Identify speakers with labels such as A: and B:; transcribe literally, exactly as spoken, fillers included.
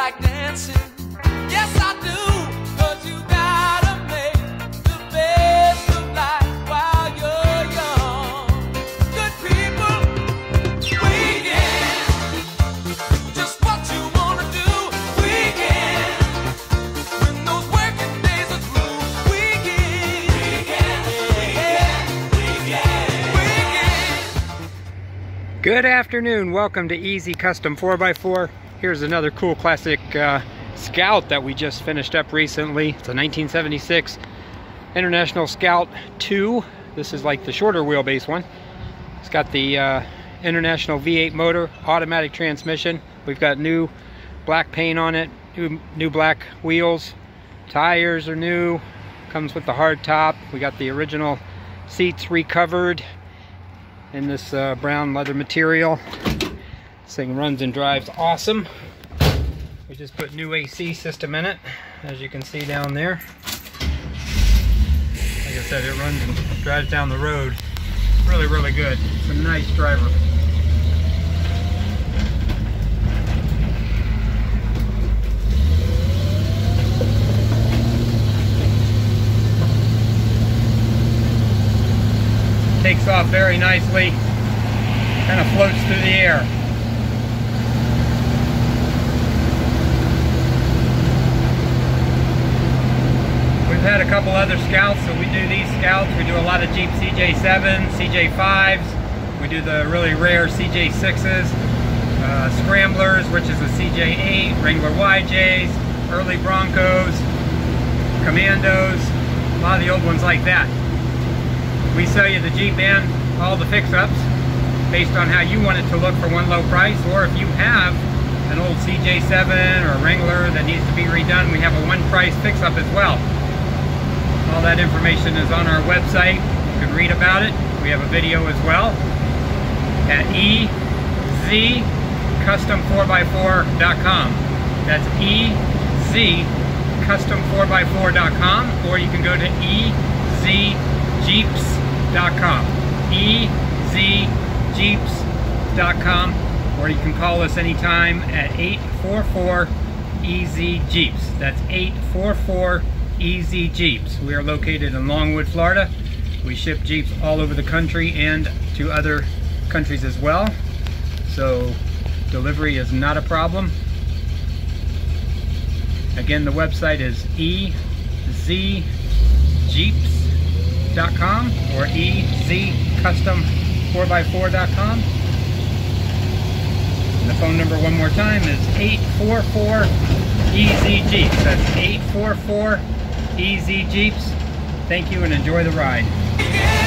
A: like dancing. Yes, I do, 'cause you gotta make the best of life while you're young. Good people, weekend, just what you wanna do. Weekend, when those working days are through. Weekend, weekend, weekend, weekend, weekend.
B: Good afternoon, welcome to Easy Custom four by four. Here's another cool classic uh, Scout that we just finished up recently. It's a nineteen seventy-six International Scout two. This is like the shorter wheelbase one. It's got the uh, International V eight motor, automatic transmission. We've got new black paint on it, new, new black wheels. Tires are new, comes with the hard top. We got the original seats recovered in this uh, brown leather material. This thing runs and drives awesome. We just put new A C system in it, as you can see down there. Like I said, it runs and drives down the road really, really good. It's a nice driver. Takes off very nicely, kind of floats through the air. We've had a couple other Scouts, so we do these Scouts. We do a lot of Jeep C J sevens, C J fives. We do the really rare C J sixes, uh, Scramblers, which is a C J eight, Wrangler Y Js, early Broncos, Commandos, a lot of the old ones like that. We sell you the Jeep and all the fix-ups based on how you want it to look for one low price, or if you have an old C J seven or Wrangler that needs to be redone, we have a one price fix-up as well. All that information is on our website. You can read about it. We have a video as well at E Z custom four by four dot com. That's E Z custom four by four dot com, or you can go to E Z Jeeps dot com. E Z Jeeps dot com, or you can call us anytime at eight four four E Z Jeeps. That's eight four four E Z Jeeps. We are located in Longwood, Florida. We ship Jeeps all over the country and to other countries as well. So delivery is not a problem. Again, the website is E Z Jeeps dot com or E Z custom four by four dot com. And the phone number one more time is eight four four E Z Jeeps. That's eight four four E Z Jeeps. Thank you and enjoy the ride.